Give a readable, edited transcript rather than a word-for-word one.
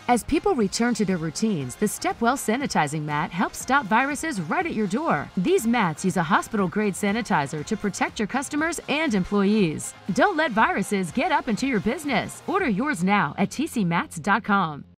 As people return to their routines, the Stepwell Sanitizing Mat helps stop viruses right at your door. These mats use a hospital-grade sanitizer to protect your customers and employees. Don't let viruses get up into your business. Order yours now at tcmats.com.